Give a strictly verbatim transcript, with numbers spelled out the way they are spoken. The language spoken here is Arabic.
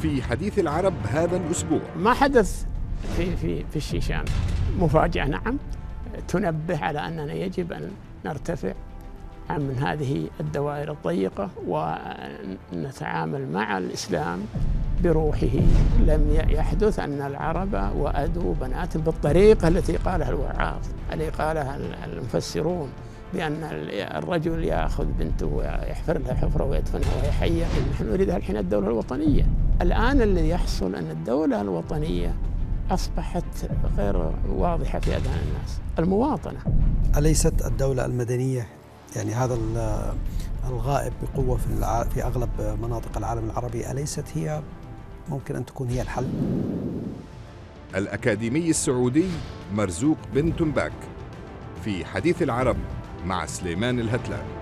في حديث العرب هذا الأسبوع. ما حدث في في في الشيشان مفاجأة نعم تنبه على أننا يجب أن نرتفع عن هذه الدوائر الضيقة ونتعامل مع الإسلام بروحه. لم يحدث أن العرب وأدوا بنات بالطريقة التي قالها الوعاظ، التي قالها المفسرون، بأن الرجل يأخذ بنته ويحفر لها حفرة ويدفنها وهي حية. نحن نريد الحين الدولة الوطنية. الآن الذي يحصل أن الدولة الوطنية أصبحت غير واضحة في أذهان الناس. المواطنة أليست الدولة المدنية يعني هذا الغائب بقوة في في أغلب مناطق العالم العربي، أليست هي ممكن أن تكون هي الحل؟ الأكاديمي السعودي مرزوق بن تنباك في حديث العرب مع سليمان الهتلان.